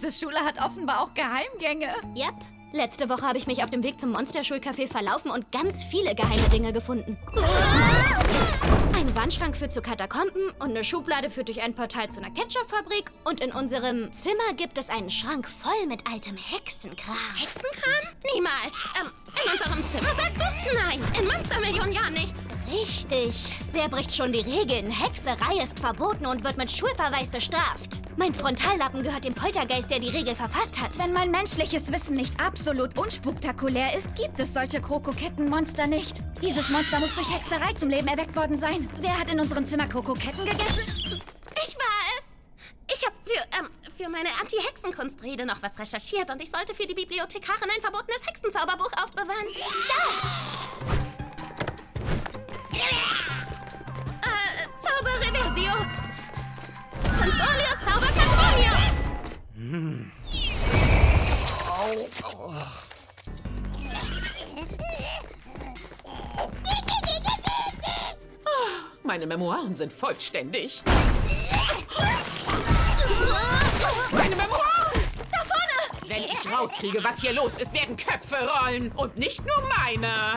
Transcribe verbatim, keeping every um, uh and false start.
Diese Schule hat offenbar auch Geheimgänge. Yep. Letzte Woche habe ich mich auf dem Weg zum Monsterschulcafé verlaufen und ganz viele geheime Dinge gefunden. Ein Wandschrank führt zu Katakomben und eine Schublade führt durch ein Portal zu einer Ketchupfabrik. Und in unserem Zimmer gibt es einen Schrank voll mit altem Hexenkram. Hexenkram? Niemals. Ähm, in unserem Zimmer, sagst du? Nein, in Monstermillionen Jahren nicht. Richtig. Wer bricht schon die Regeln? Hexerei ist verboten und wird mit Schulverweis bestraft. Mein Frontallappen gehört dem Poltergeist, der die Regel verfasst hat. Wenn mein menschliches Wissen nicht absolut unspektakulär ist, gibt es solche Krokokettenmonster nicht. Dieses Monster muss durch Hexerei zum Leben erweckt worden sein. Wer hat in unserem Zimmer Krokoketten gegessen? Ich war es. Ich habe für, ähm, für meine Anti-Hexenkunstrede noch was recherchiert und ich sollte für die Bibliothekarin ein verbotenes Hexenzauberbuch aufbewahren. Da! Äh, Zauberreversio! Controlio, Zauber-Controlio! Hm. Meine Memoiren sind vollständig. Meine Memoiren! Da vorne! Wenn ich rauskriege, was hier los ist, werden Köpfe rollen. Und nicht nur meine.